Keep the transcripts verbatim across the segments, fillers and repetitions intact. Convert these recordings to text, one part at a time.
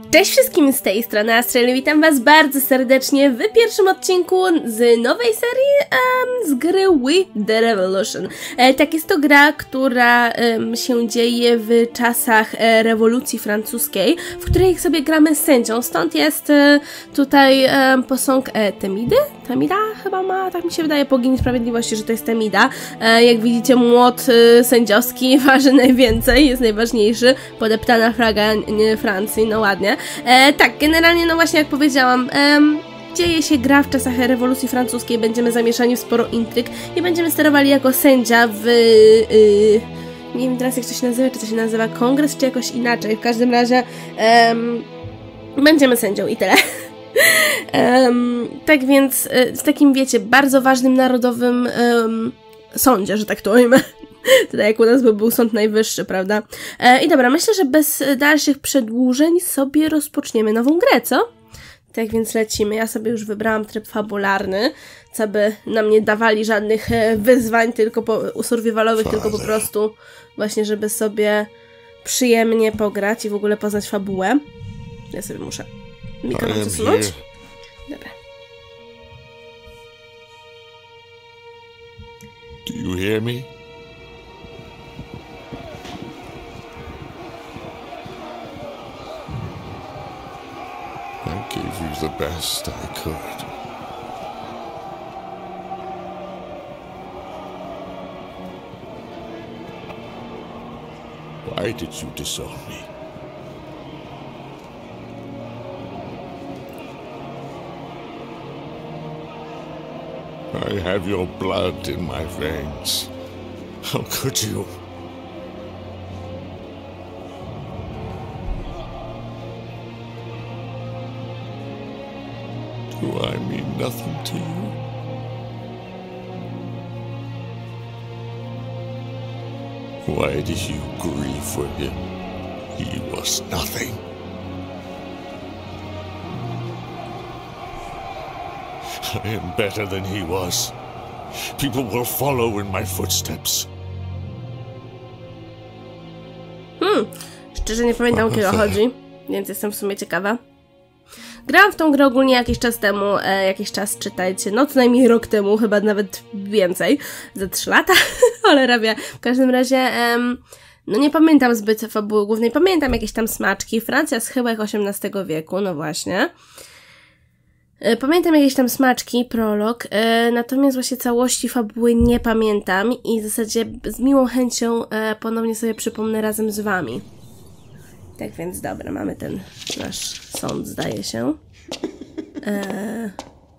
Cześć wszystkim, z tej strony Astrel, witam was bardzo serdecznie w pierwszym odcinku z nowej serii um, z gry We The Revolution. E, tak, jest to gra, która um, się dzieje w czasach e, rewolucji francuskiej, w której sobie gramy sędzią, stąd jest e, tutaj e, posąg e, Temidy? Temida chyba ma, tak mi się wydaje, bogini sprawiedliwości, że to jest Temida. E, jak widzicie, młot e, sędziowski waży najwięcej, jest najważniejszy, podeptana flaga nie, Francji, no ładnie. E, tak, generalnie, no właśnie jak powiedziałam, e, dzieje się gra w czasach rewolucji francuskiej, będziemy zamieszani w sporo intryg i będziemy sterowali jako sędzia w... Y, nie wiem teraz jak to się nazywa, czy to się nazywa kongres, czy jakoś inaczej, w każdym razie e, będziemy sędzią i tyle. Um, tak więc w takim, wiecie, bardzo ważnym narodowym um, sądzie, że tak to ujmę. Tutaj jak u nas by był Sąd Najwyższy, prawda? E, I dobra, myślę, że bez dalszych przedłużeń sobie rozpoczniemy nową grę, co? Tak więc lecimy. Ja sobie już wybrałam tryb fabularny, co by nam nie dawali żadnych e, wyzwań, tylko po, survivalowych, tylko po prostu właśnie, żeby sobie przyjemnie pograć i w ogóle poznać fabułę. Ja sobie muszę mikrofon przesunąć. Dobra. Do you hear me? I gave you the best I could. Why did you disown me? I have your blood in my veins. How could you? Do I mean nothing to you? Why did you grieve for him? He was nothing. I am better than he was. People will follow in my footsteps. Hmm, szczerze nie pamiętam, o kogo chodzi, więc jestem w sumie ciekawa. Grałam w tą grę ogólnie jakiś czas temu, e, jakiś czas, czytajcie, no co najmniej rok temu, chyba nawet więcej, za trzy lata, ale rabia. W każdym razie, em, no nie pamiętam zbyt fabuły głównej, pamiętam jakieś tam smaczki. Francja z chyba osiemnastego wieku, no właśnie. Pamiętam jakieś tam smaczki, prolog, e, natomiast właśnie całości fabuły nie pamiętam i w zasadzie z miłą chęcią e, ponownie sobie przypomnę razem z wami. Tak więc dobra, mamy ten nasz sąd, zdaje się. E...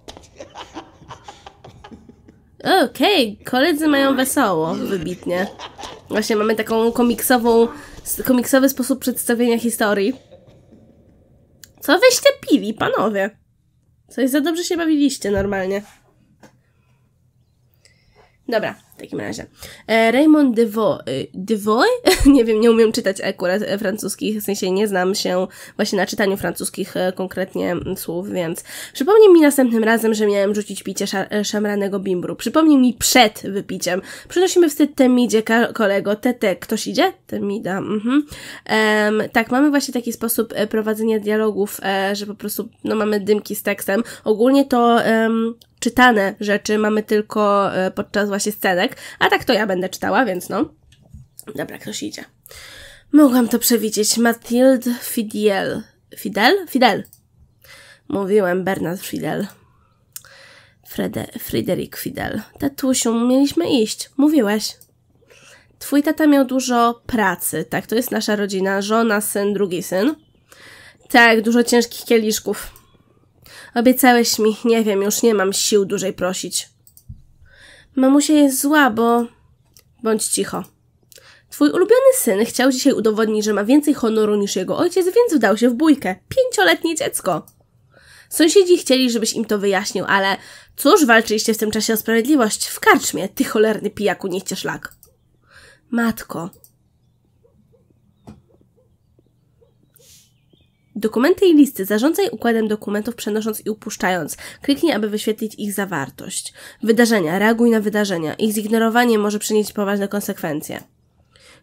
Okej, okay, koledzy mają wesoło, wybitnie. Właśnie mamy taką komiksową, komiksowy sposób przedstawienia historii. Co wyście pili, panowie? Coś za dobrze się bawiliście normalnie. Dobra, w takim razie. E, Raymond Devoy. Devoy? Nie wiem, nie umiem czytać akurat e, francuskich, w sensie nie znam się właśnie na czytaniu francuskich e, konkretnie m, słów, więc przypomnij mi następnym razem, że miałem rzucić picie sza, e, szamranego bimbru. Przypomnij mi przed wypiciem. Przynosimy wstyd Temidzie, kolego. Tete, ktoś idzie? Temida, mhm. Um, tak, mamy właśnie taki sposób e, prowadzenia dialogów, e, że po prostu, no mamy dymki z tekstem. Ogólnie to um, czytane rzeczy mamy tylko e, podczas właśnie scenek, a tak to ja będę czytała, więc no. Dobra, ktoś idzie. Mogłam to przewidzieć. Mathilde Fidel. Fidel? Fidel. Mówiłem, Bernard Fidel. Frede, Fryderyk Fidel. Tatusiu, mieliśmy iść. Mówiłeś. Twój tata miał dużo pracy. Tak, to jest nasza rodzina. Żona, syn, drugi syn. Tak, dużo ciężkich kieliszków. Obiecałeś mi, nie wiem, już nie mam sił dłużej prosić. Mamusia jest zła, bo... Bądź cicho. Twój ulubiony syn chciał dzisiaj udowodnić, że ma więcej honoru niż jego ojciec, więc wdał się w bójkę. Pięcioletnie dziecko. Sąsiedzi chcieli, żebyś im to wyjaśnił, ale cóż, walczyliście w tym czasie o sprawiedliwość? W karczmie, ty cholerny pijaku, niech cię szlak. Matko. Dokumenty i listy. Zarządzaj układem dokumentów, przenosząc i upuszczając. Kliknij, aby wyświetlić ich zawartość. Wydarzenia. Reaguj na wydarzenia. Ich zignorowanie może przynieść poważne konsekwencje.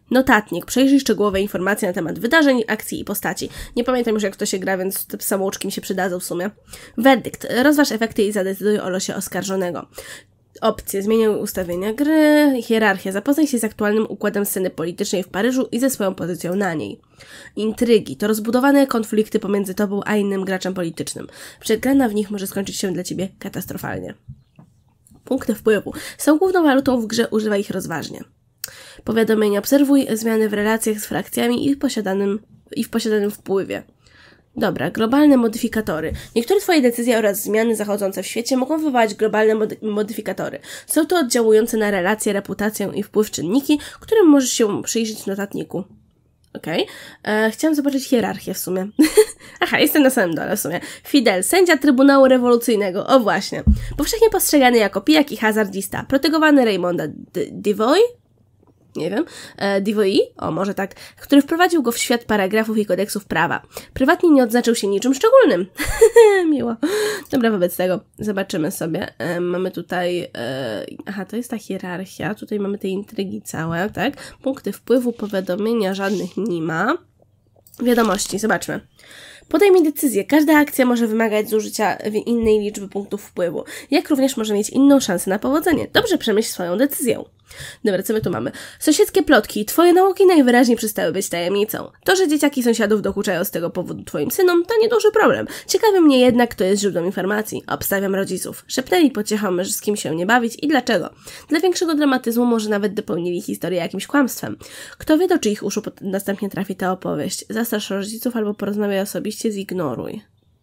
Notatnik. Przejrzyj szczegółowe informacje na temat wydarzeń, akcji i postaci. Nie pamiętam już, jak to się gra, więc te samouczki mi się przydadzą w sumie. Werdykt. Rozważ efekty i zadecyduj o losie oskarżonego. Opcje. Zmieniaj ustawienia gry. Hierarchia. Zapoznaj się z aktualnym układem sceny politycznej w Paryżu i ze swoją pozycją na niej. Intrygi. To rozbudowane konflikty pomiędzy tobą a innym graczem politycznym. Przegrana w nich może skończyć się dla ciebie katastrofalnie. Punkty wpływu. Są główną walutą w grze, używaj ich rozważnie. Powiadomienia. Obserwuj zmiany w relacjach z frakcjami i w posiadanym, i w posiadanym wpływie. Dobra, globalne modyfikatory. Niektóre twoje decyzje oraz zmiany zachodzące w świecie mogą wywołać globalne mody- modyfikatory. Są to oddziałujące na relacje, reputację i wpływ czynniki, którym możesz się przyjrzeć w notatniku. Okej. Okay. Chciałam zobaczyć hierarchię w sumie. Aha, jestem na samym dole w sumie. Fidel, sędzia Trybunału Rewolucyjnego. O właśnie. Powszechnie postrzegany jako pijak i hazardzista. Protegowany Raymonda Devoy? Nie wiem, e, Devoy, o może tak, który wprowadził go w świat paragrafów i kodeksów prawa. Prywatnie nie odznaczył się niczym szczególnym. Miło. Dobra, wobec tego zobaczymy sobie. E, mamy tutaj, e, aha, to jest ta hierarchia, tutaj mamy te intrygi całe, tak? Punkty wpływu, powiadomienia, żadnych nie ma. Wiadomości, zobaczmy. Podejmij decyzję. Każda akcja może wymagać zużycia innej liczby punktów wpływu, jak również może mieć inną szansę na powodzenie. Dobrze przemyśl swoją decyzję. Dobra, co my tu mamy? Sąsiedzkie plotki. Twoje nauki najwyraźniej przestały być tajemnicą. To, że dzieciaki sąsiadów dokuczają z tego powodu twoim synom, to nieduży problem. Ciekawi mnie jednak, kto jest źródłem informacji. Obstawiam rodziców. Szepnęli pociechom, że z kim się nie bawić i dlaczego. Dla większego dramatyzmu może nawet dopełnili historię jakimś kłamstwem. Kto wie, do czyich uszu następnie trafi ta opowieść. Zastrasz rodziców albo porozmawiaj osobiście, zignoruj.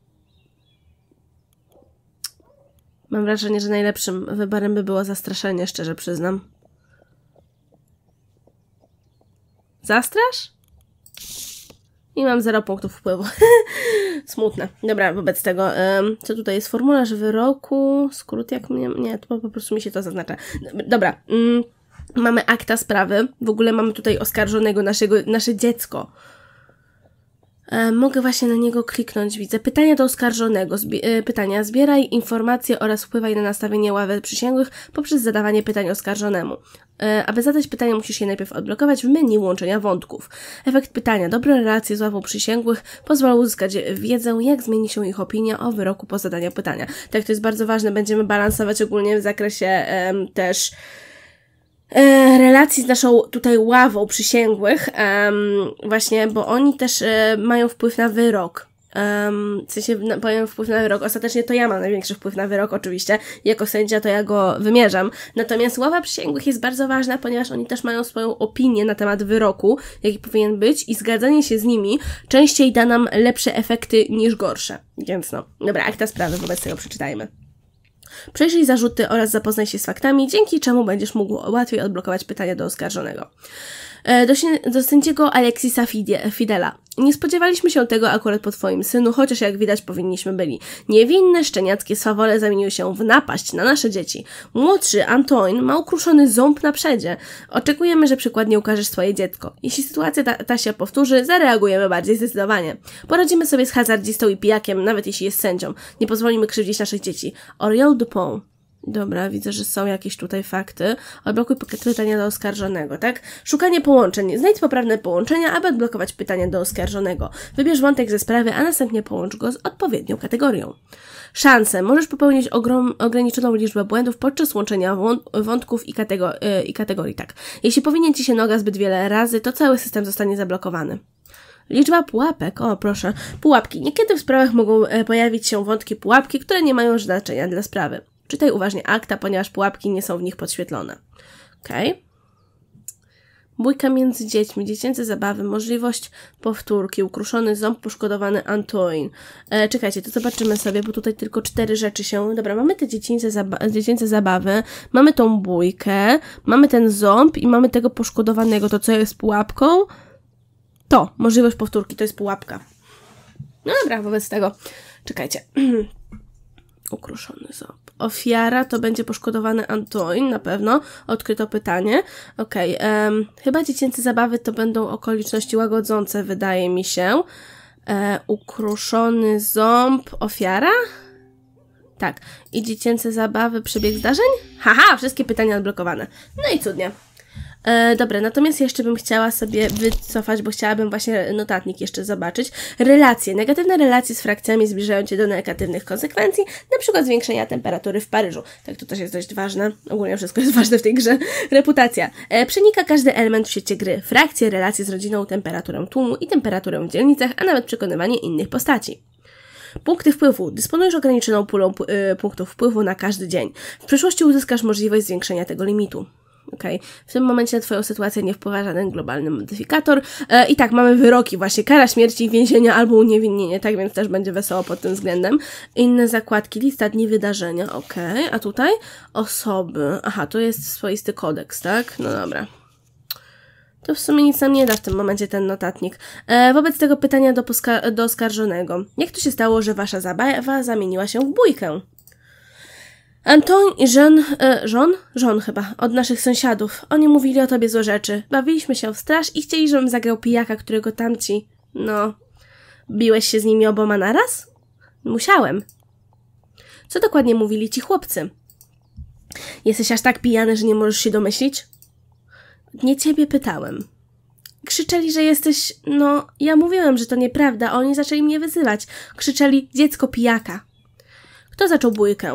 Mam wrażenie, że najlepszym wyborem by było zastraszenie, szczerze przyznam. Zastrasz? I mam zero punktów wpływu. Smutne. Dobra, wobec tego, um, co tutaj jest? Formularz wyroku, skrót jak mnie... Nie, to po prostu mi się to zaznacza. Dobra, um, mamy akta sprawy. W ogóle mamy tutaj oskarżonego, naszego, nasze dziecko. E, mogę właśnie na niego kliknąć, widzę. Pytania do oskarżonego. Zbi- e, pytania. Zbieraj informacje oraz wpływaj na nastawienie ławy przysięgłych poprzez zadawanie pytań oskarżonemu. E, aby zadać pytania, musisz je najpierw odblokować w menu łączenia wątków. Efekt pytania. Dobre relacje z ławą przysięgłych pozwolą uzyskać wiedzę, jak zmieni się ich opinia o wyroku po zadaniu pytania. Tak, to jest bardzo ważne. Będziemy balansować ogólnie w zakresie e, też E, relacji z naszą tutaj ławą przysięgłych, um, właśnie, bo oni też e, mają wpływ na wyrok. Um, w sensie na, mają wpływ na wyrok. Ostatecznie to ja mam największy wpływ na wyrok, oczywiście. Jako sędzia to ja go wymierzam. Natomiast ława przysięgłych jest bardzo ważna, ponieważ oni też mają swoją opinię na temat wyroku, jaki powinien być, i zgadzanie się z nimi częściej da nam lepsze efekty niż gorsze. Więc no, dobra, akta sprawy, wobec tego przeczytajmy. Przejrzyj zarzuty oraz zapoznaj się z faktami, dzięki czemu będziesz mógł łatwiej odblokować pytania do oskarżonego. Do, do sędziego Alexisa Fidela. Nie spodziewaliśmy się tego akurat po twoim synu, chociaż jak widać powinniśmy byli. Niewinne, szczeniackie swawole zamieniły się w napaść na nasze dzieci. Młodszy, Antoine, ma ukruszony ząb na przedzie. Oczekujemy, że przykładnie ukażesz swoje dziecko. Jeśli sytuacja ta, ta się powtórzy, zareagujemy bardziej zdecydowanie. Poradzimy sobie z hazardzistą i pijakiem, nawet jeśli jest sędzią. Nie pozwolimy krzywdzić naszych dzieci. Oriol Dupont. Dobra, widzę, że są jakieś tutaj fakty. Odblokuj pytania do oskarżonego, tak? Szukanie połączeń. Znajdź poprawne połączenia, aby odblokować pytania do oskarżonego. Wybierz wątek ze sprawy, a następnie połącz go z odpowiednią kategorią. Szanse. Możesz popełnić ogrom, ograniczoną liczbę błędów podczas łączenia wątków i, katego yy, i kategorii, tak. Jeśli powinien ci się noga zbyt wiele razy, to cały system zostanie zablokowany. Liczba pułapek. O, proszę. Pułapki. Niekiedy w sprawach mogą e, pojawić się wątki pułapki, które nie mają znaczenia dla sprawy. Czytaj uważnie akta, ponieważ pułapki nie są w nich podświetlone. Okej. Okay. Bójka między dziećmi, dziecięce zabawy, możliwość powtórki, ukruszony ząb, poszkodowany Antoine. E, czekajcie, to zobaczymy sobie, bo tutaj tylko cztery rzeczy się... Dobra, mamy te dziecięce, zaba dziecięce zabawy, mamy tą bójkę, mamy ten ząb i mamy tego poszkodowanego. To co jest pułapką? To, możliwość powtórki, to jest pułapka. No dobra, wobec tego... Czekajcie. Ukruszony ząb. Ofiara to będzie poszkodowany Antoine, na pewno. Odkryto pytanie. Okej, okay, um, chyba dziecięce zabawy to będą okoliczności łagodzące, wydaje mi się. E, ukruszony ząb. Ofiara? Tak. I dziecięce zabawy, przebieg zdarzeń? Haha, wszystkie pytania odblokowane. No i cudnie. E, dobra, natomiast jeszcze bym chciała sobie wycofać, bo chciałabym właśnie notatnik jeszcze zobaczyć. Relacje. Negatywne relacje z frakcjami zbliżają cię do negatywnych konsekwencji, na przykład zwiększenia temperatury w Paryżu. Tak, to też jest dość ważne. Ogólnie wszystko jest ważne w tej grze. Reputacja. E, przenika każdy element w świecie gry. Frakcje, relacje z rodziną, temperaturę tłumu i temperaturę w dzielnicach, a nawet przekonywanie innych postaci. Punkty wpływu. Dysponujesz ograniczoną pulą y, punktów wpływu na każdy dzień. W przyszłości uzyskasz możliwość zwiększenia tego limitu. Okay. W tym momencie na twoją sytuację nie wpływa żaden globalny modyfikator. E, I tak, mamy wyroki właśnie. Kara śmierci, więzienia albo uniewinnienie, tak więc też będzie wesoło pod tym względem. Inne zakładki, lista dni wydarzenia, okej. Okay. A tutaj osoby. Aha, to jest swoisty kodeks, tak? No dobra. To w sumie nic nam nie da w tym momencie ten notatnik. E, wobec tego pytania do, do oskarżonego. Jak to się stało, że wasza zabawa zamieniła się w bójkę? Antoine i Jean, e, Jean? Jean chyba, od naszych sąsiadów. Oni mówili o tobie złe rzeczy. Bawiliśmy się w straż i chcieli, żebym zagrał pijaka, którego tamci... No... Biłeś się z nimi oboma naraz? Musiałem. Co dokładnie mówili ci chłopcy? Jesteś aż tak pijany, że nie możesz się domyślić? Nie ciebie pytałem. Krzyczeli, że jesteś... No, ja mówiłem, że to nieprawda, a oni zaczęli mnie wyzywać. Krzyczeli, dziecko pijaka. Kto zaczął bójkę?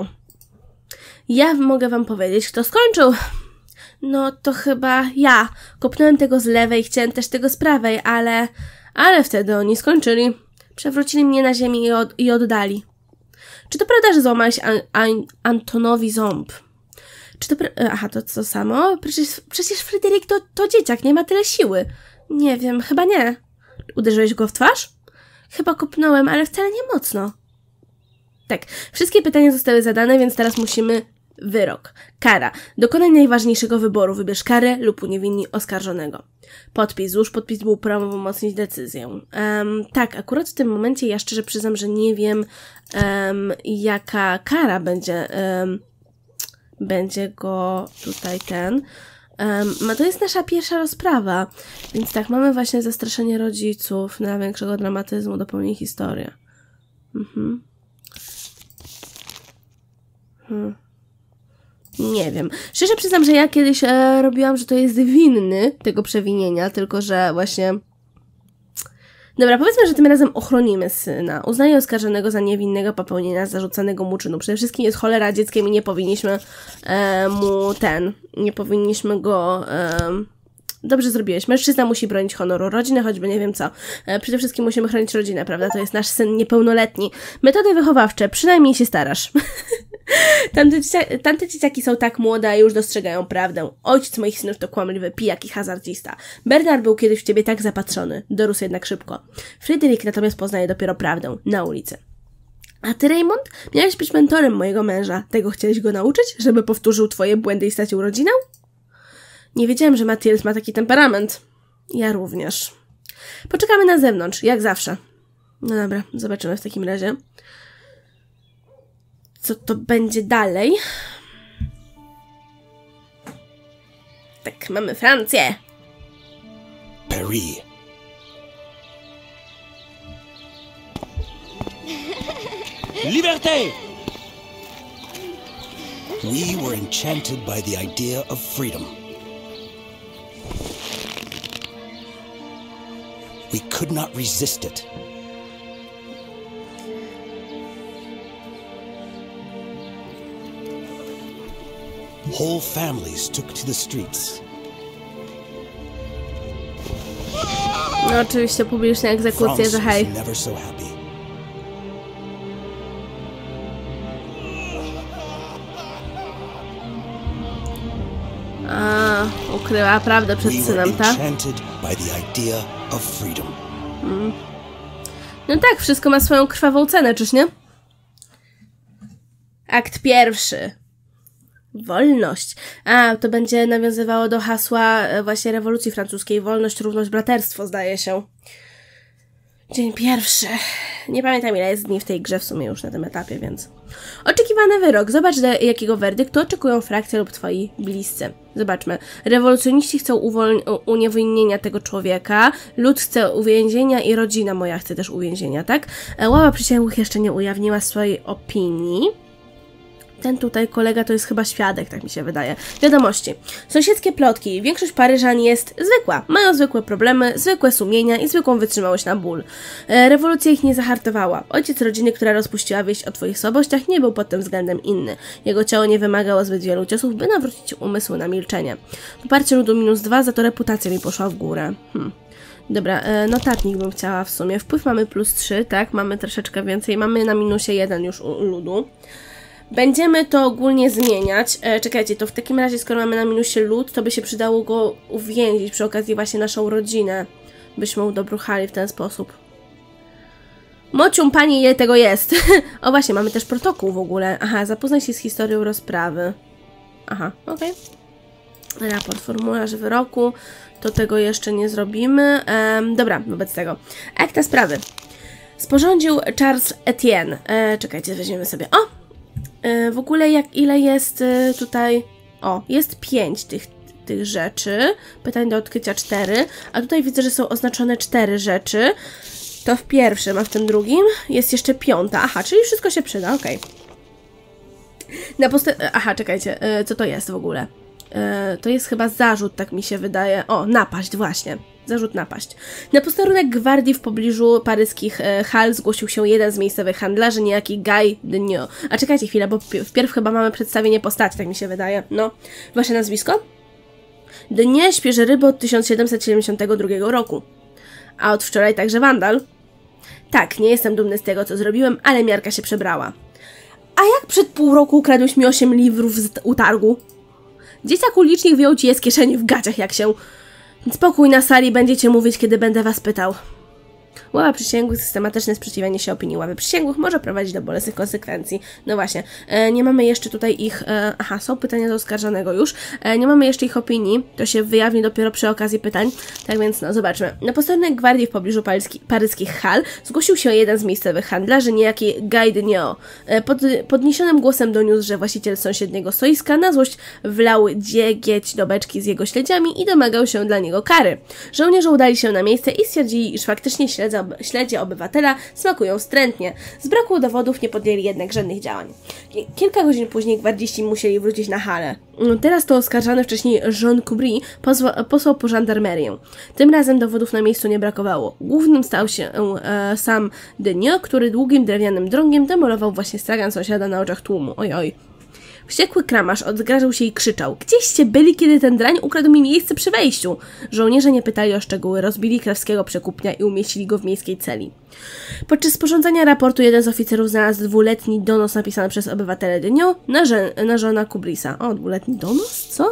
Ja mogę wam powiedzieć, kto skończył. No, to chyba ja. Kopnąłem tego z lewej, chciałem też tego z prawej, ale... Ale wtedy oni skończyli. Przewrócili mnie na ziemię i, od... i oddali. Czy to prawda, że złamałeś An An Antonowi ząb? Czy to... Aha, to co samo? Przecież, przecież Fryderyk to, to dzieciak, nie ma tyle siły. Nie wiem, chyba nie. Uderzyłeś go w twarz? Chyba kopnąłem, ale wcale nie mocno. Tak, wszystkie pytania zostały zadane, więc teraz musimy... Wyrok. Kara. Dokonaj najważniejszego wyboru. Wybierz karę lub uniewinni oskarżonego. Podpis. Złóż podpis, by uprawomocnić decyzję. Um, tak, akurat w tym momencie ja szczerze przyznam, że nie wiem um, jaka kara będzie... Um, będzie go tutaj ten. Um, to jest nasza pierwsza rozprawa. Więc tak, mamy właśnie zastraszenie rodziców na większego dramatyzmu, dopełni historię. Mhm. Hmm. Nie wiem. Szczerze przyznam, że ja kiedyś e, robiłam, że to jest winny tego przewinienia, tylko że właśnie... Dobra, powiedzmy, że tym razem ochronimy syna. Uznaję oskarżonego za niewinnego popełnienia zarzucanego mu czynu. Przede wszystkim jest cholera dzieckiem i nie powinniśmy e, mu ten... Nie powinniśmy go... E, Dobrze zrobiłeś. Mężczyzna musi bronić honoru rodziny, choćby nie wiem co. E, przede wszystkim musimy chronić rodzinę, prawda? To jest nasz syn niepełnoletni. Metody wychowawcze. Przynajmniej się starasz. Tamte, dzieciaki, tamte dzieciaki są tak młode, a już dostrzegają prawdę. Ojciec moich synów to kłamliwy pijak i hazardzista. Bernard był kiedyś w ciebie tak zapatrzony. Dorósł jednak szybko. Fryderyk natomiast poznaje dopiero prawdę. Na ulicy. A ty, Raymond? Miałeś być mentorem mojego męża. Tego chciałeś go nauczyć? Żeby powtórzył twoje błędy i stracił rodzinę? Nie wiedziałem, że Mathilde ma taki temperament. Ja również. Poczekamy na zewnątrz, jak zawsze. No dobra, zobaczymy w takim razie. Co to będzie dalej? Tak, mamy Francję. Paris. Liberté! We were enchanted by the idea of freedom. We could not resist it. Whole families took to the streets. No oczywiście publiczne egzekucje, że hej. Never so happy. A, ukryła prawdę przed synem, tak? Mm. No tak, wszystko ma swoją krwawą cenę, czyż nie? Akt pierwszy. Wolność. A, to będzie nawiązywało do hasła właśnie rewolucji francuskiej. Wolność, równość, braterstwo, zdaje się. Dzień pierwszy. Nie pamiętam, ile jest dni w tej grze w sumie już na tym etapie, więc... Oczekiwany wyrok. Zobacz, do jakiego werdyktu oczekują frakcje lub twoi bliscy. Zobaczmy. Rewolucjoniści chcą uniewinnienia tego człowieka, lud chce uwięzienia i rodzina moja chce też uwięzienia, tak? Ława przysięgłych jeszcze nie ujawniła swojej opinii. Ten tutaj kolega to jest chyba świadek, tak mi się wydaje. Wiadomości. Sąsiedzkie plotki. Większość Paryżan jest zwykła. Mają zwykłe problemy, zwykłe sumienia i zwykłą wytrzymałość na ból. E, rewolucja ich nie zahartowała. Ojciec rodziny, która rozpuściła wieść o twoich słabościach, nie był pod tym względem inny. Jego ciało nie wymagało zbyt wielu ciosów, by nawrócić umysł na milczenie. Poparcie ludu minus dwa, za to reputacja mi poszła w górę. Hm. Dobra, e, notatnik bym chciała w sumie. Wpływ mamy plus trzy, tak? Mamy troszeczkę więcej. Mamy na minusie jeden już u ludu. Będziemy to ogólnie zmieniać. E, czekajcie, to w takim razie, skoro mamy na minusie lód, to by się przydało go uwięzić przy okazji właśnie naszą rodzinę. Byśmy udobruchali w ten sposób. Mocium, pani, ile tego jest? O właśnie, mamy też protokół w ogóle. Aha, zapoznaj się z historią rozprawy. Aha, okej. Okay. Raport, formularz wyroku. To tego jeszcze nie zrobimy. Ehm, dobra, wobec tego. Akta sprawy. Sporządził Charles Etienne. E, czekajcie, weźmiemy sobie. O! E, w ogóle jak ile jest e, tutaj... O, jest pięć tych, tych rzeczy. Pytań do odkrycia cztery. A tutaj widzę, że są oznaczone cztery rzeczy. To w pierwszym, a w tym drugim jest jeszcze piąta. Aha, czyli wszystko się przyda, okej. Okay. Na poste... Aha, czekajcie, e, co to jest w ogóle? E, to jest chyba zarzut, tak mi się wydaje. O, napaść, właśnie. Zarzut napaść. Na posterunek gwardii w pobliżu paryskich e, hal zgłosił się jeden z miejscowych handlarzy, niejaki Guy Denio. A czekajcie chwilę, bo wpierw chyba mamy przedstawienie postaci, tak mi się wydaje. No, wasze nazwisko? Denio śpieży ryby od tysiąc siedemset siedemdziesiątego drugiego roku. A od wczoraj także wandal? Tak, nie jestem dumny z tego, co zrobiłem, ale miarka się przebrała. A jak przed pół roku ukradłeś mi osiem liwrów z utargu? Dzieciak ulicznik wyjął ci je z kieszeni w gaciach, jak się... Spokój na sali, będziecie mówić, kiedy będę was pytał. Ława przysięgłych, systematyczne sprzeciwianie się opinii ławy przysięgłych może prowadzić do bolesnych konsekwencji. No właśnie, e, nie mamy jeszcze tutaj ich... E, aha, są pytania do oskarżonego już. E, nie mamy jeszcze ich opinii, to się wyjawni dopiero przy okazji pytań. Tak więc, no, zobaczmy. Na posterunek gwardii w pobliżu paryski, paryskich hal zgłosił się jeden z miejscowych handlarzy, niejaki Guy Denio. E, pod, podniesionym głosem doniósł, że właściciel sąsiedniego stoiska na złość wlał dziegieć do beczki z jego śledziami i domagał się dla niego kary. Żołnierze udali się na miejsce i stwierdzili, iż faktycznie śledza Śledzie obywatela smakują wstrętnie. Z braku dowodów nie podjęli jednak żadnych działań. Kilka godzin później gwardziści musieli wrócić na halę. Teraz to oskarżany wcześniej Jean Coubry posłał po żandarmerię. Tym razem dowodów na miejscu nie brakowało. Głównym stał się e, sam Denio, który długim drewnianym drągiem demolował właśnie stragan sąsiada na oczach tłumu. Oj, oj. Wściekły kramarz odgrażał się i krzyczał: Gdzieście byli, kiedy ten drań ukradł mi miejsce przy wejściu? Żołnierze nie pytali o szczegóły, rozbili krewskiego przekupnia i umieścili go w miejskiej celi. Podczas sporządzania raportu jeden z oficerów znalazł dwuletni donos napisany przez obywatele Denio na, na żona Kubrisa. O, dwuletni donos? Co?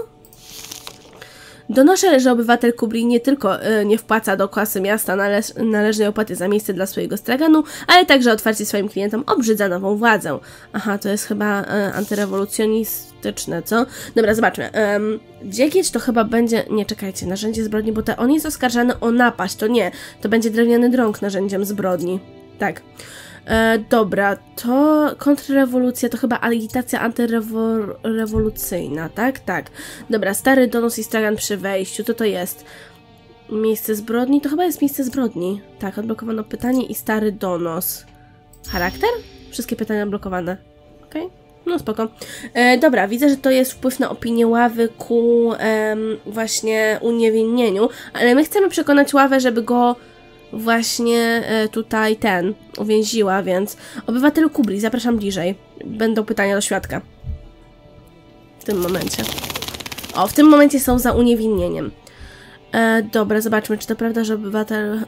Donoszę, że obywatel Coubry nie tylko y, nie wpłaca do kasy miasta należ należnej opłaty za miejsce dla swojego straganu, ale także otwarcie swoim klientom obrzydza nową władzę. Aha, to jest chyba y, antyrewolucjonistyczne, co? Dobra, zobaczmy. Um, dziegieć to chyba będzie... Nie, czekajcie, narzędzie zbrodni, bo te, on jest oskarżany o napaść, to nie. To będzie drewniany drąg narzędziem zbrodni. Tak. E, dobra, to kontrrewolucja to chyba agitacja antyrewolucyjna, tak? Tak. Dobra, stary donos i stragan przy wejściu, to to jest miejsce zbrodni? To chyba jest miejsce zbrodni. Tak, odblokowano pytanie i stary donos. Charakter? Wszystkie pytania odblokowane. Okej, okay. No spoko. E, dobra, widzę, że to jest wpływ na opinię ławy ku em, właśnie uniewinnieniu, ale my chcemy przekonać ławę, żeby go właśnie e, tutaj ten uwięziła, więc obywatelu Coubry, zapraszam bliżej. Będą pytania do świadka. W tym momencie. O, w tym momencie są za uniewinnieniem. E, dobra, zobaczmy, czy to prawda, że obywatel... E...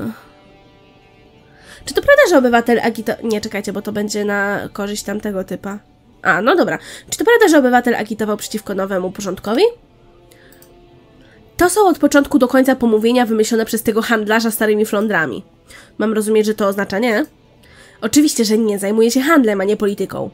Czy to prawda, że obywatel agito... Nie, czekajcie, bo to będzie na korzyść tamtego typa. A, no dobra. Czy to prawda, że obywatel agitował przeciwko nowemu porządkowi? To są od początku do końca pomówienia wymyślone przez tego handlarza starymi flądrami. Mam rozumieć, że to oznacza nie? Oczywiście, że nie. Zajmuje się handlem, a nie polityką.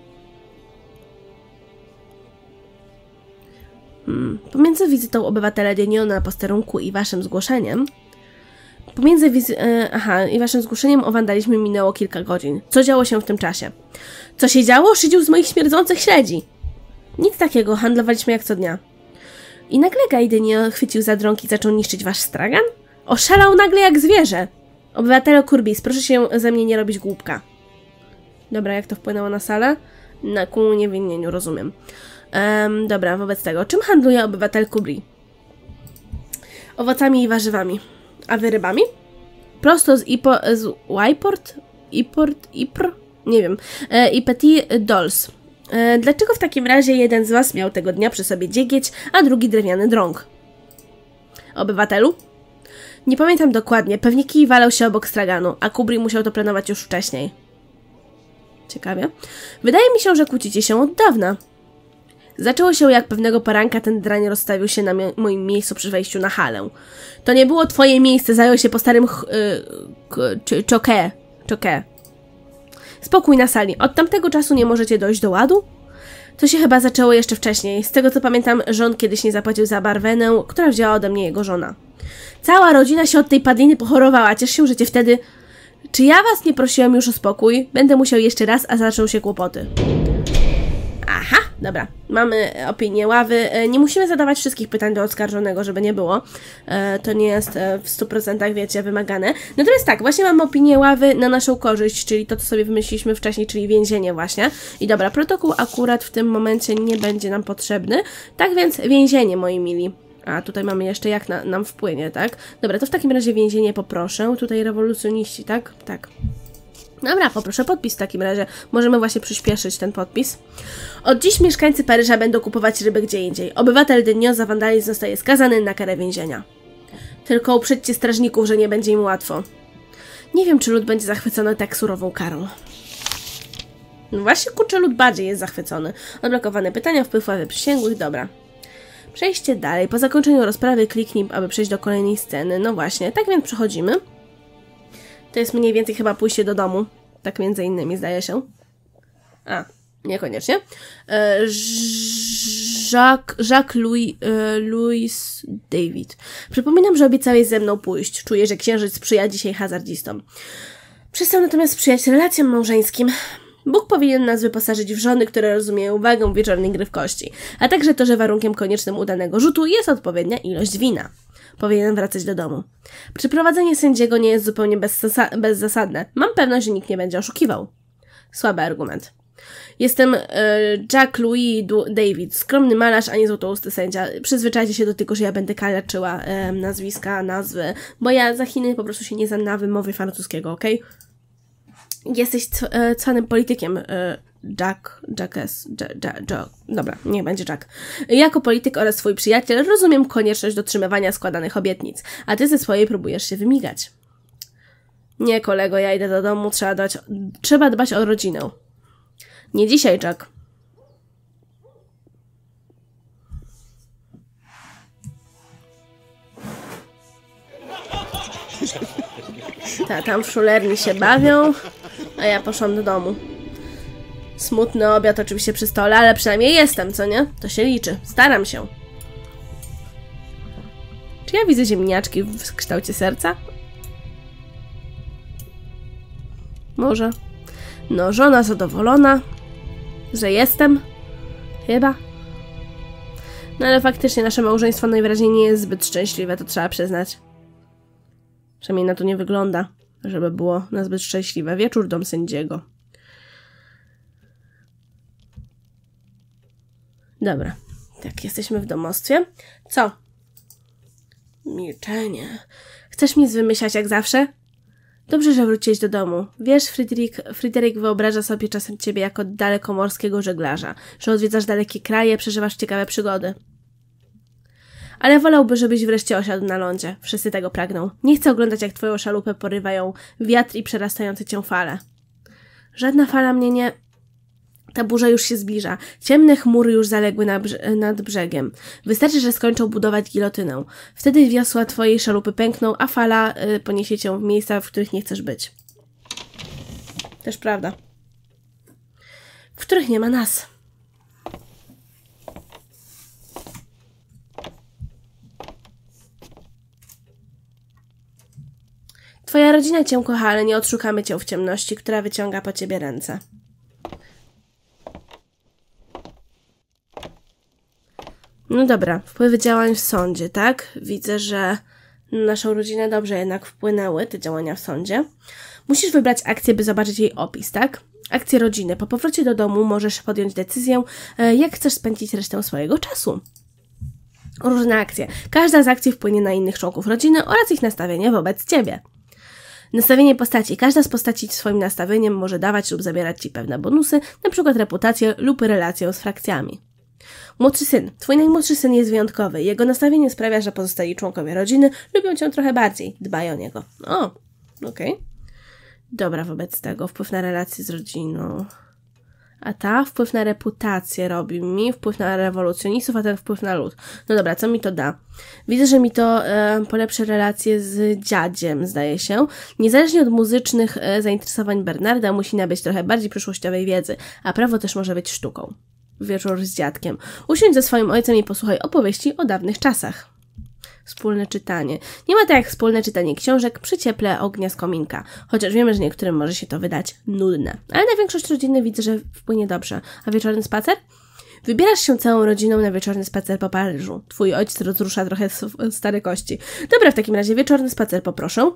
Hmm. Pomiędzy wizytą obywatela Denio na posterunku i waszym zgłoszeniem... Pomiędzy wizy... E, aha, i waszym zgłoszeniem o wandalizmie minęło kilka godzin. Co działo się w tym czasie? Co się działo? Szydził z moich śmierdzących śledzi. Nic takiego. Handlowaliśmy jak co dnia. I nagle Guy Denio chwycił za drąg i zaczął niszczyć wasz stragan? Oszalał nagle jak zwierzę. Obywatelu Courbis, proszę się ze mnie nie robić głupka. Dobra, jak to wpłynęło na salę? Na ku uniewinnieniu, rozumiem. Um, dobra, wobec tego. Czym handluje obywatel Kubri? Owocami i warzywami. A wy rybami? Prosto z Ipo... z Wyport? Iport? Ipr? Nie wiem. E, I Petit Dolls. E, dlaczego w takim razie jeden z was miał tego dnia przy sobie dziegieć, a drugi drewniany drąg? Obywatelu? Nie pamiętam dokładnie. Pewnie kij walał się obok straganu, a Kubri musiał to planować już wcześniej. Ciekawie. Wydaje mi się, że kłócicie się od dawna. Zaczęło się, jak pewnego poranka ten drań rozstawił się na mi moim miejscu przy wejściu na halę. To nie było twoje miejsce, zajął się po starym yy, czoke. Czoke. Spokój na sali. Od tamtego czasu nie możecie dojść do ładu? To się chyba zaczęło jeszcze wcześniej. Z tego co pamiętam, rząd kiedyś nie zapłacił za barwenę, która wzięła ode mnie jego żona. Cała rodzina się od tej padliny pochorowała. Ciesz się, że cię wtedy... Czy ja was nie prosiłam już o spokój? Będę musiał jeszcze raz, a zaczną się kłopoty. Aha, dobra. Mamy opinię ławy. Nie musimy zadawać wszystkich pytań do oskarżonego, żeby nie było. E, to nie jest w stu procentach, wiecie, wymagane. Natomiast tak, właśnie mamy opinię ławy na naszą korzyść, czyli to, co sobie wymyśliliśmy wcześniej, czyli więzienie właśnie. I dobra, protokół akurat w tym momencie nie będzie nam potrzebny. Tak więc więzienie, moi mili. A, tutaj mamy jeszcze jak na, nam wpłynie, tak? Dobra, to w takim razie więzienie poproszę. Tutaj rewolucjoniści, tak? Tak. Dobra, poproszę podpis w takim razie. Możemy właśnie przyspieszyć ten podpis. Od dziś mieszkańcy Paryża będą kupować ryby gdzie indziej. Obywatel Dynio za wandalizm zostaje skazany na karę więzienia. Tylko uprzedźcie strażników, że nie będzie im łatwo. Nie wiem, czy lud będzie zachwycony tak surową karą. No właśnie, kurczę, lud bardziej jest zachwycony. Odblokowane pytania, wpływ ławy przysięgłych, dobra. Przejście dalej. Po zakończeniu rozprawy kliknij, aby przejść do kolejnej sceny. No właśnie, tak więc przechodzimy. To jest mniej więcej chyba pójście do domu. Tak między innymi, zdaje się. A, niekoniecznie. E, Jacques, Jacques Louis, e, Louis David. Przypominam, że obiecałeś ze mną pójść. Czuję, że księżyc sprzyja dzisiaj hazardzistom. Przestał natomiast sprzyjać relacjom małżeńskim. Bóg powinien nas wyposażyć w żony, które rozumieją wagę wieczornej gry w kości, a także to, że warunkiem koniecznym udanego rzutu jest odpowiednia ilość wina. Powinien wracać do domu. Przyprowadzenie sędziego nie jest zupełnie bezzasadne. Mam pewność, że nikt nie będzie oszukiwał. Słaby argument. Jestem e, Jacques Louis David, skromny malarz, a nie złotousty sędzia. Przyzwyczajcie się do tego, że ja będę kaleczyła e, nazwiska, nazwy, bo ja za Chiny po prostu się nie znam na wymowy francuskiego, okej? Okay? Jesteś cwanym politykiem, Jack, Jacques, Jack, Jack, Jack, dobra, niech będzie Jack. Jako polityk oraz swój przyjaciel rozumiem konieczność dotrzymywania składanych obietnic, a ty ze swojej próbujesz się wymigać. Nie, kolego, ja idę do domu, trzeba dbać, trzeba dbać o rodzinę. Nie dzisiaj, Jack. Ta, tam w szulerni się bawią, a ja poszłam do domu. Smutny obiad oczywiście przy stole, ale przynajmniej jestem, co nie? To się liczy. Staram się. Czy ja widzę ziemniaczki w kształcie serca? Może. No, żona zadowolona, że jestem. Chyba. No ale faktycznie nasze małżeństwo najwyraźniej nie jest zbyt szczęśliwe, to trzeba przyznać. Przynajmniej na to nie wygląda, żeby było nazbyt szczęśliwe. Wieczór, dom sędziego. Dobra. Tak, jesteśmy w domostwie. Co? Milczenie. Chcesz mi zwymyślać jak zawsze? Dobrze, że wróciłeś do domu. Wiesz, Fryderyk, Fryderyk wyobraża sobie czasem ciebie jako dalekomorskiego żeglarza, że odwiedzasz dalekie kraje, przeżywasz ciekawe przygody. Ale wolałby, żebyś wreszcie osiadł na lądzie. Wszyscy tego pragną. Nie chcę oglądać, jak twoją szalupę porywają wiatr i przerastające cię fale. Żadna fala mnie nie... Ta burza już się zbliża. Ciemne chmury już zaległy na brze nad brzegiem. Wystarczy, że skończą budować gilotynę. Wtedy wiosła twojej szalupy pękną, a fala y, poniesie cię w miejsca, w których nie chcesz być. Też prawda. W których nie ma nas. Twoja rodzina cię kocha, ale nie odszukamy cię w ciemności, która wyciąga po ciebie ręce. No dobra, wpływy działań w sądzie, tak? Widzę, że Na naszą rodzinę dobrze jednak wpłynęły te działania w sądzie. Musisz wybrać akcję, by zobaczyć jej opis, tak? Akcję rodziny. Po powrocie do domu możesz podjąć decyzję, jak chcesz spędzić resztę swojego czasu. Różne akcje. Każda z akcji wpłynie na innych członków rodziny oraz ich nastawienie wobec Ciebie. Nastawienie postaci. Każda z postaci swoim nastawieniem może dawać lub zabierać Ci pewne bonusy, np. reputację lub relację z frakcjami. Młodszy syn. Twój najmłodszy syn jest wyjątkowy. Jego nastawienie sprawia, że pozostali członkowie rodziny lubią Cię trochę bardziej. Dbaj o niego. O, okej. Okay. Dobra, wobec tego wpływ na relacje z rodziną. A ta wpływ na reputację robi mi, wpływ na rewolucjonistów, a ten wpływ na lud. No dobra, co mi to da? Widzę, że mi to e, polepszy relacje z dziadziem, zdaje się. Niezależnie od muzycznych e, zainteresowań Bernarda musi nabyć trochę bardziej przyszłościowej wiedzy, a prawo też może być sztuką. Wieczór z dziadkiem. Usiądź ze swoim ojcem i posłuchaj opowieści o dawnych czasach. Wspólne czytanie. Nie ma tak jak wspólne czytanie książek przy cieple ognia z kominka. Chociaż wiemy, że niektórym może się to wydać nudne. Ale na większość rodziny widzę, że wpłynie dobrze. A wieczorny spacer? Wybierasz się całą rodziną na wieczorny spacer po Paryżu. Twój ojciec rozrusza trochę stare kości. Dobra, w takim razie wieczorny spacer poproszę.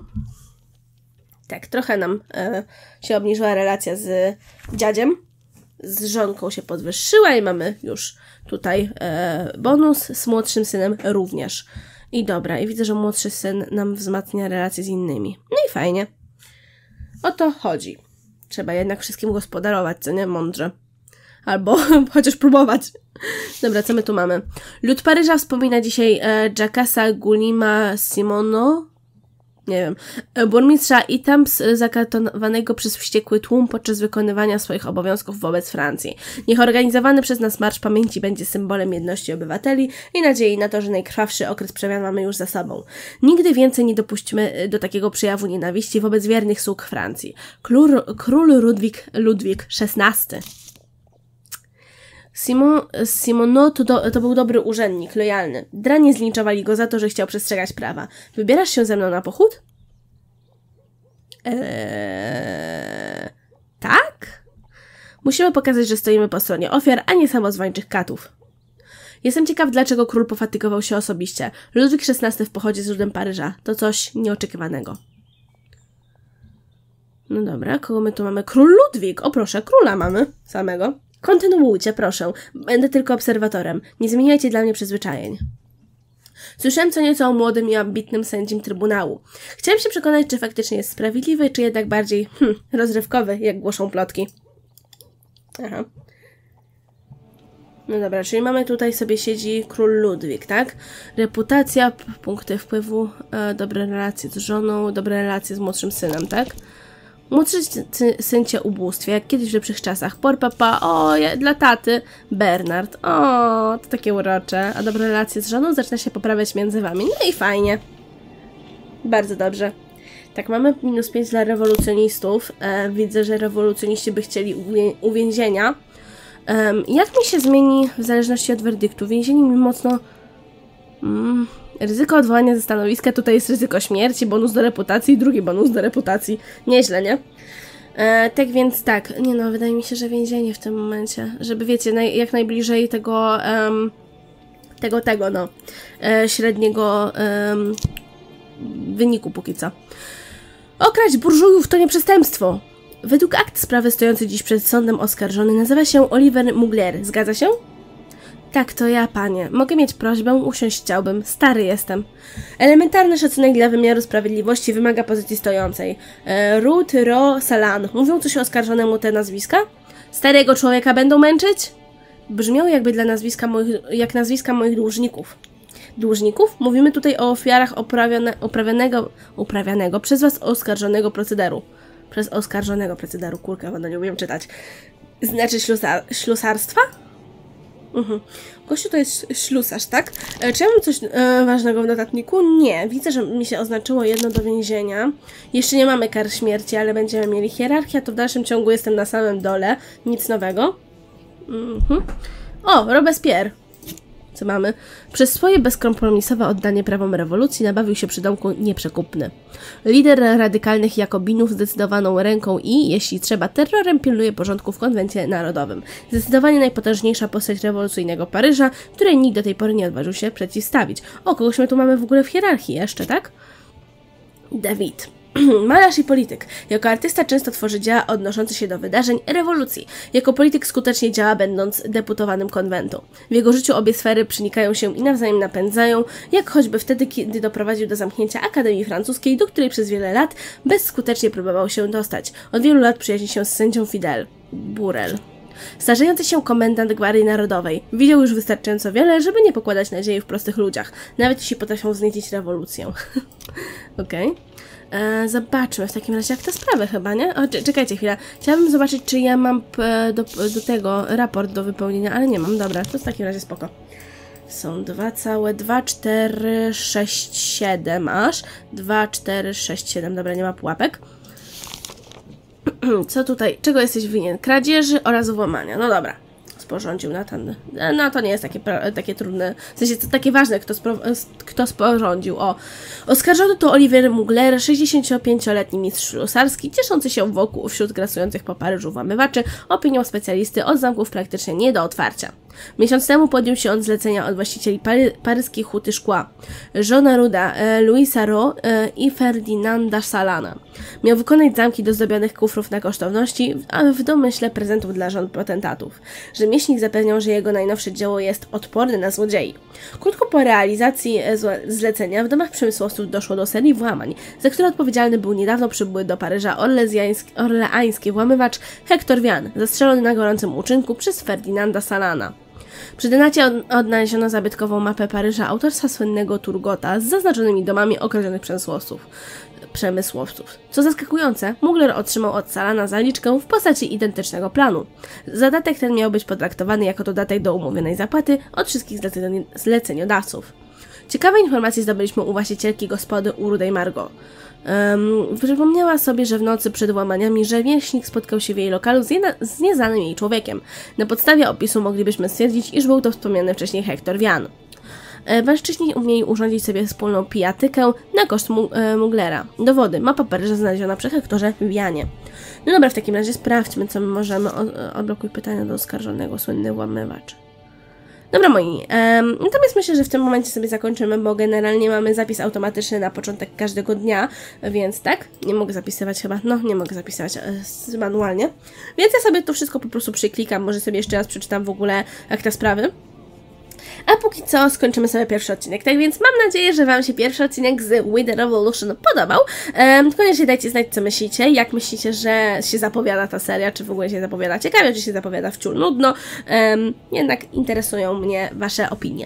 Tak, trochę nam e, się obniżyła relacja z dziadziem. Z żonką się podwyższyła i mamy już tutaj e, bonus. Z młodszym synem również. I dobra, i widzę, że młodszy syn nam wzmacnia relacje z innymi. No i fajnie. O to chodzi. Trzeba jednak wszystkim gospodarować, co nie? Mądrze. Albo chociaż próbować. Dobra, co my tu mamy? Lud Paryża wspomina dzisiaj e, Jacquesa Gulima Simono. Nie wiem. Burmistrza Itams zakatowanego przez wściekły tłum podczas wykonywania swoich obowiązków wobec Francji. Niech organizowany przez nas Marsz Pamięci będzie symbolem jedności obywateli i nadziei na to, że najkrwawszy okres przemian mamy już za sobą. Nigdy więcej nie dopuśćmy do takiego przejawu nienawiści wobec wiernych sług Francji. Król, król Ludwik, Ludwik szesnasty. Simon, Simono to, do, to był dobry urzędnik, lojalny. Dranie zlinczowali go za to, że chciał przestrzegać prawa. Wybierasz się ze mną na pochód? Eee, tak? Musimy pokazać, że stoimy po stronie ofiar, a nie samozwańczych katów. Jestem ciekaw, dlaczego król pofatygował się osobiście. Ludwik szesnasty w pochodzie z ludem Paryża. To coś nieoczekiwanego. No dobra, kogo my tu mamy? Król Ludwik! O proszę, króla mamy samego. Kontynuujcie, proszę. Będę tylko obserwatorem. Nie zmieniajcie dla mnie przyzwyczajeń. Słyszałem co nieco o młodym i ambitnym sędzim Trybunału. Chciałem się przekonać, czy faktycznie jest sprawiedliwy, czy jednak bardziej hm, rozrywkowy, jak głoszą plotki. Aha. No dobra, czyli mamy tutaj sobie siedzi król Ludwik, tak? Reputacja, punkty wpływu, e, dobre relacje z żoną, dobre relacje z młodszym synem, tak? Młodszy syn cię ubóstwia, jak kiedyś w lepszych czasach. Por papa, o, ja, dla taty. Bernard, o, to takie urocze. A dobre relacje z żoną zaczyna się poprawiać między wami. No i fajnie. Bardzo dobrze. Tak, mamy minus pięć dla rewolucjonistów. E, widzę, że rewolucjoniści by chcieli uwię uwięzienia. E, jak mi się zmieni w zależności od werdyktu? Więzienie mi mocno... Mm. Ryzyko odwołania ze stanowiska, tutaj jest ryzyko śmierci, bonus do reputacji, drugi bonus do reputacji. Nieźle, nie? E, tak więc tak, nie no, wydaje mi się, że więzienie w tym momencie, żeby wiecie, naj, jak najbliżej tego, um, tego, tego, no, e, średniego um, wyniku póki co. Okraść burżujów to nie przestępstwo. Według akt sprawy stojący dziś przed sądem oskarżony nazywa się Oliver Mugler. Zgadza się? Tak, to ja, panie. Mogę mieć prośbę? Usiąść chciałbym. Stary jestem. Elementarny szacunek dla wymiaru sprawiedliwości wymaga pozycji stojącej. E, Ruth, Ro, Salan. Mówią coś oskarżonemu te nazwiska? Starego człowieka będą męczyć? Brzmią jakby dla nazwiska moich, jak nazwiska moich dłużników. Dłużników? Mówimy tutaj o ofiarach oprawione, uprawianego, uprawianego przez was oskarżonego procederu. Przez oskarżonego procederu. Kurka, no nie umiem czytać. Znaczy ślusar, ślusarstwa? Mhm. Gościu to jest ślusarz, tak? E, czy ja mam coś e, ważnego w notatniku? Nie. Widzę, że mi się oznaczyło jedno do więzienia. Jeszcze nie mamy kar śmierci, ale będziemy mieli hierarchię, to w dalszym ciągu jestem na samym dole. Nic nowego. Mhm. O, Robespierre. Co mamy? Przez swoje bezkompromisowe oddanie prawom rewolucji nabawił się przydomku nieprzekupny. Lider radykalnych Jakobinów zdecydowaną ręką i, jeśli trzeba, terrorem pilnuje porządku w konwencie narodowym. Zdecydowanie najpotężniejsza postać rewolucyjnego Paryża, której nikt do tej pory nie odważył się przeciwstawić. O, kogoś my tu mamy w ogóle w hierarchii jeszcze, tak? David. Malarz i polityk. Jako artysta często tworzy dzieła odnoszące się do wydarzeń rewolucji. Jako polityk skutecznie działa, będąc deputowanym konwentu. W jego życiu obie sfery przenikają się i nawzajem napędzają, jak choćby wtedy, kiedy doprowadził do zamknięcia Akademii Francuskiej, do której przez wiele lat bezskutecznie próbował się dostać. Od wielu lat przyjaźni się z sędzią Fidel. Burel. Starzejący się komendant Gwardii Narodowej widział już wystarczająco wiele, żeby nie pokładać nadziei w prostych ludziach, nawet jeśli potrafią wzniecić rewolucję. Okej. Okay. E, zobaczmy w takim razie jak te sprawy chyba, nie? O, czekajcie chwilę. Chciałabym zobaczyć, czy ja mam p, do, do tego raport do wypełnienia, ale nie mam. Dobra, to w takim razie spoko. Są dwa całe, dwa, cztery, sześć, siedem aż. dwa, cztery, sześć, siedem. Dobra, nie ma pułapek. Co tutaj? Czego jesteś winien? Kradzieży oraz włamania. No dobra. Sporządził Nathan. No to nie jest takie, takie trudne, w sensie to takie ważne, kto, spro, kto sporządził. O, oskarżony to Olivier Mugler, sześćdziesięciopięcioletni mistrz ślusarski, cieszący się wokół wśród grasujących po Paryżu włamywaczy opinią specjalisty od zamków praktycznie nie do otwarcia. Miesiąc temu podjął się on zlecenia od właścicieli pary, paryskiej huty szkła, Jeana Ruda, e, Louisa Rowe e, i Ferdinanda Salana. Miał wykonać zamki do zdobionych kufrów na kosztowności, a w domyśle prezentów dla żon potentatów. Rzemieślnik zapewniał, że jego najnowsze dzieło jest odporne na złodziei. Krótko po realizacji e, zlecenia w domach przemysłowców doszło do serii włamań, za które odpowiedzialny był niedawno przybyły do Paryża orleański włamywacz Hector Vian, zastrzelony na gorącym uczynku przez Ferdinanda Salana. Przy denacie od, odnaleziono zabytkową mapę Paryża autorstwa słynnego Turgota z zaznaczonymi domami okradzionych przemysłowców. przemysłowców. Co zaskakujące, Mugler otrzymał od Salana zaliczkę w postaci identycznego planu. Zadatek ten miał być potraktowany jako dodatek do umówionej zapłaty od wszystkich zleceni zleceniodawców. Ciekawe informacje zdobyliśmy u właścicielki gospody u Rudej Margot. Um, przypomniała sobie, że w nocy przed włamaniami rzemieślnik spotkał się w jej lokalu z, jedna, z nieznanym jej człowiekiem. Na podstawie opisu moglibyśmy stwierdzić, iż był to wspomniany wcześniej Hector Vian. E, mężczyźni umieli urządzić sobie wspólną pijatykę na koszt mu, e, Muglera. Dowody. Mapa Paryża znaleziona przy Hectorze Vianie. No dobra, w takim razie sprawdźmy, co my możemy. O, odblokuj pytania do oskarżonego, słynny włamywacz. Dobra moi, um, natomiast myślę, że w tym momencie sobie zakończymy, bo generalnie mamy zapis automatyczny na początek każdego dnia, więc tak, nie mogę zapisywać chyba, no nie mogę zapisywać e, manualnie, więc ja sobie to wszystko po prostu przyklikam, może sobie jeszcze raz przeczytam w ogóle akta sprawy. A póki co skończymy sobie pierwszy odcinek. Tak więc mam nadzieję, że Wam się pierwszy odcinek z We The Revolution podobał. Um, koniecznie dajcie znać, co myślicie. Jak myślicie, że się zapowiada ta seria, czy w ogóle się zapowiada ciekawie, czy się zapowiada wciul nudno. Um, jednak interesują mnie Wasze opinie.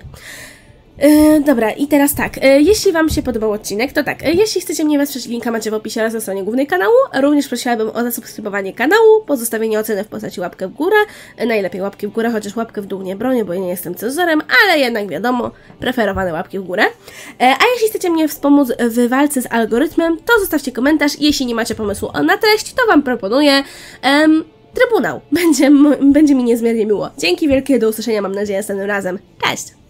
Yy, dobra, i teraz tak, yy, jeśli Wam się podobał odcinek, to tak, yy, jeśli chcecie mnie wesprzeć, linka macie w opisie oraz na stronie głównej kanału, również prosiłabym o zasubskrybowanie kanału, pozostawienie oceny w postaci łapkę w górę, yy, najlepiej łapki w górę, chociaż łapkę w dół nie bronię, bo ja nie jestem cenzorem, ale jednak wiadomo, preferowane łapki w górę. Yy, a jeśli chcecie mnie wspomóc w walce z algorytmem, to zostawcie komentarz, jeśli nie macie pomysłu na treść, to Wam proponuję yy, Trybunał. Będzie, będzie mi niezmiernie miło. Dzięki wielkie, do usłyszenia, mam nadzieję, następnym razem. Cześć!